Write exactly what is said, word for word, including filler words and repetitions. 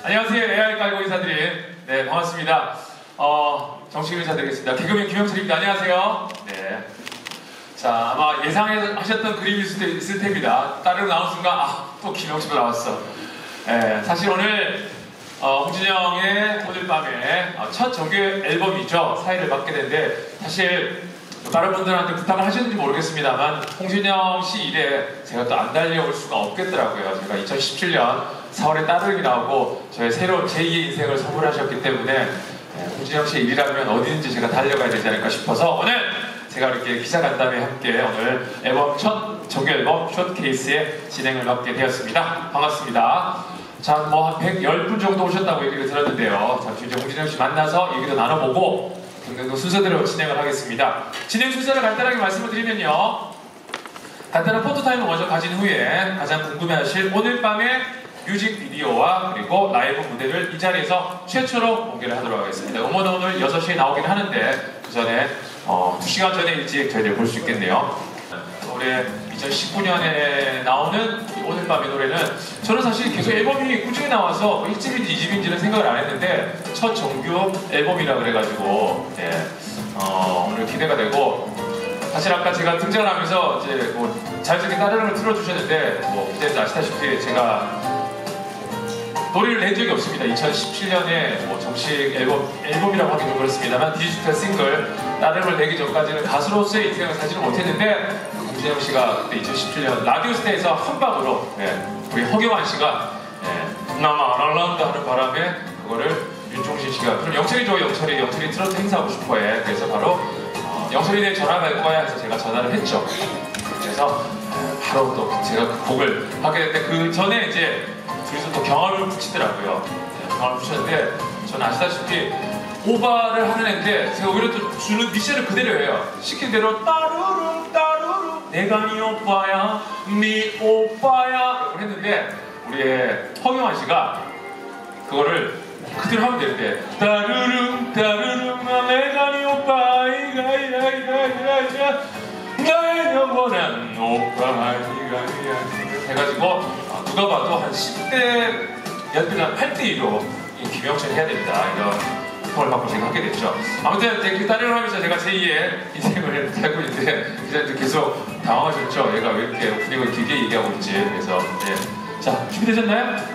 안녕하세요. 에이아이 깔고 인사드린 네 반갑습니다. 어, 정식 인사드리겠습니다. 개그맨 김영철입니다. 안녕하세요. 네. 자, 아마 예상하셨던 그림이 있을, 있을 텐니다. 따르고 나온 순간 아, 또 김영철 나왔어. 네, 사실 오늘 어, 홍진영의 오늘 밤에 어, 첫 정규 앨범이죠. 사회를 맡게 됐는데 사실 다른 분들한테 부탁을 하셨는지 모르겠습니다만 홍진영 씨 일에 제가 또 안 달려올 수가 없겠더라고요. 제가 이천십칠 년 사월에 따르기 나오고 저의 새로운 제이의 인생을 선물하셨기 때문에 네, 홍진영 씨의 일이라면 어디든지 제가 달려가야 되지 않을까 싶어서 오늘 제가 이렇게 기자간담회 함께 오늘 앨범 첫 정규 앨범 쇼케이스의 진행을 맡게 되었습니다. 반갑습니다. 자, 뭐 한 백십 분 정도 오셨다고 얘기를 들었는데요. 잠시 이제 홍진영 씨 만나서 얘기도 나눠보고 등등등 순서대로 진행을 하겠습니다. 진행 순서를 간단하게 말씀을 드리면요. 간단한 포토타임을 먼저 가진 후에 가장 궁금해하실 오늘 밤의 뮤직비디오와 그리고 라이브 무대를 이 자리에서 최초로 공개를 하도록 하겠습니다. 음원은 오늘 여섯 시에 나오긴 하는데 그 전에 어, 두 시간 전에 일찍 저희들 볼 수 있겠네요. 올해 이천십구 년에 나오는 오늘 밤의 노래는 저는 사실 계속 앨범이 꾸준히 나와서 일 집인지 이 집인지는 생각을 안 했는데 첫 정규 앨범이라 그래가지고 예, 어, 오늘 기대가 되고 사실 아까 제가 등장을 하면서 이제 뭐 자연스럽게 다른 걸 틀어주셨는데 뭐 기자님도 아시다시피 제가 노래를 낸 적이 없습니다. 이천십칠 년에 뭐 정식 앨범, 앨범이라고 하긴 좀 그렇습니다만 디지털 싱글 따름을 내기 전까지는 가수로서의 인생을 살지는 못했는데 홍진영 씨가 그때 이천십칠 년 라디오스타에서 한 방으로 네, 우리 허경환 씨가 네, 나마 랄란다 하는 바람에 그거를 윤종신 씨가 그럼 영철이 줘 영철이 영철이 트로트 행사하고 싶어해. 그래서 바로 어, 영철이네 전화 갈 거야 해서 제가 전화를 했죠. 그래서 네, 바로 또 제가 그 곡을 하게 됐는데 그 전에 이제 둘이서 또 경험을 붙이더라고요. 네, 경험을 붙였는데 저는 아시다시피 오바를 하는 애인데 제가 오히려 또 주는 미션을 그대로 해요. 시킨 대로 따루루 따루루 내가 네 오빠야 네 오빠야 이렇게 했는데 우리의 허경환 씨가 그거를 그대로 하면 되는데 따루루 따루루 내가 네 오빠 이가 이가 이가 이가 이가 나의 영원한 오빠 이가 이가 해가지고 누가 봐도 한 십 대 연필 팔 대 이로 김영철이 해야 된다 이런 을 받고 제가 하게 됐죠. 아무튼 그 따르를 하면서 제가 제이의 인생을 살고 있는데 기자님들 계속 당황하셨죠. 얘가 왜 이렇게 오프닝을 길게 얘기하고 있지. 그래서 네. 자, 준비되셨나요?